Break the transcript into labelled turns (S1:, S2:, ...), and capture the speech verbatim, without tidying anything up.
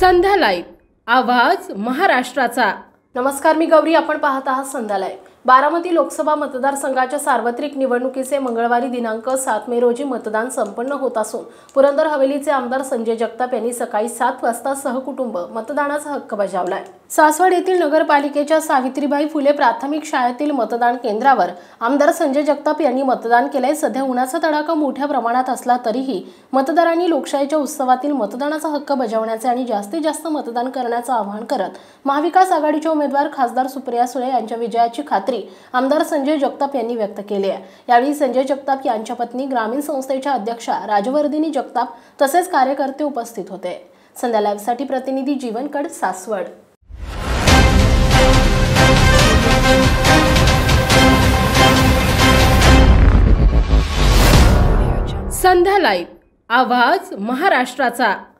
S1: संध्या live, आवाज महाराष्ट्राचा। नमस्कार, मी गौरी, आपण पाहत आहात संध्या लाईव्ह। बारामती लोकसभा मतदारसंघाच्या सार्वत्रिक निवडणुकीचे मंगळवारी दिनांक सात मे रोजी मतदान संपन्न होत असून पुरंदर हवेलीचे आमदार संजय जगताप यांनी सकाळी सात वाजता सहकुटुंब मतदानाचा हक्क बजावलाय। सासवड येथील नगरपालिकेच्या सावित्रीबाई फुले प्राथमिक शाळेतील मतदान केंद्रावर आमदार संजय जगताप यांनी मतदान केले। सध्या उन्हाचा तडाखा मोठ्या प्रमाणात असला तरीही मतदारांनी लोकशाहीच्या उत्सवातील मतदानाचा हक्क बजावण्याचे आणि जास्तीत जास्त मतदान करण्याचे आवाहन करत महाविकास आघाडीचे उमेदवार खासदार सुप्रिया सुळे यांच्या विजयाची खात्री आमदार संजय जगताप यांनी व्यक्त केली आहे। यावेळी संजय जगताप यांच्या पत्नी ग्रामीण संस्थेच्या अध्यक्षा राजवर्धिनी जगताप तसेच कार्यकर्ते उपस्थित होते। संध्या लाईव्ह साठी प्रतिनिधी जीवनकड, सासवड। संध्या लाईव्ह, आवाज महाराष्ट्राचा।